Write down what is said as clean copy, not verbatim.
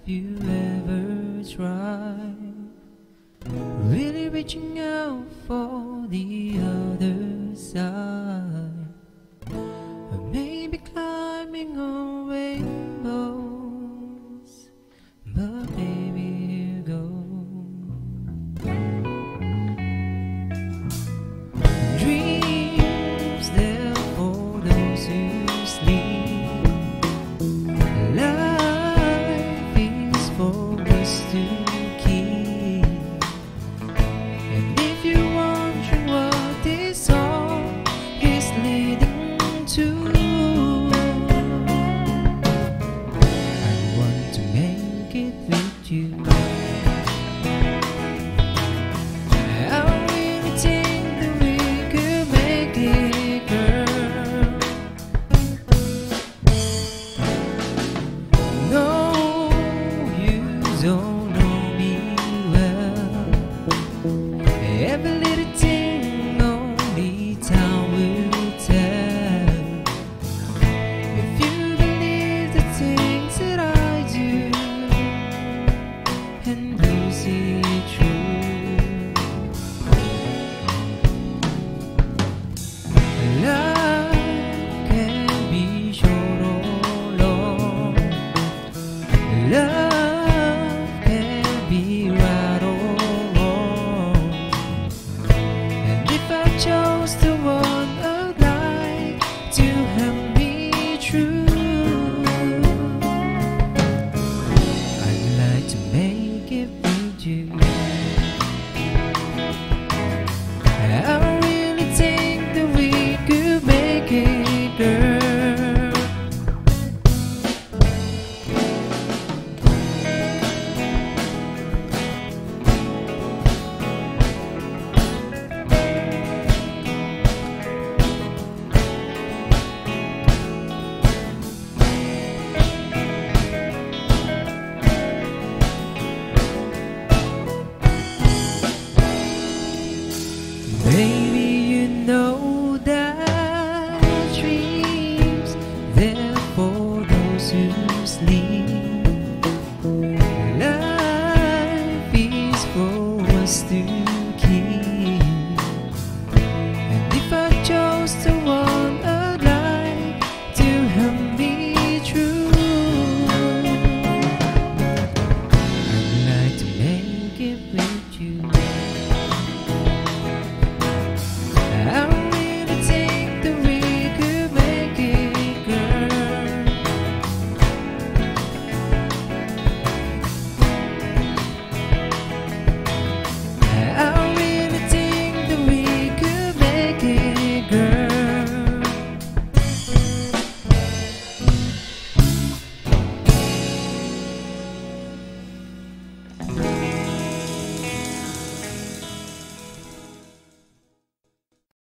you ever tried really reaching out for the other side? Or maybe climbing on rainbows, but baby, here you go. Dreams, they're for those who sleep. Life is for us to keep. And if you're wondering what this song is leading to, I want to make it with you. I really think that we could make it, girl. No, you don't know me well. Every little thing only time will tell. If you believe the things that I do, and you see it true, life can be short or long. Love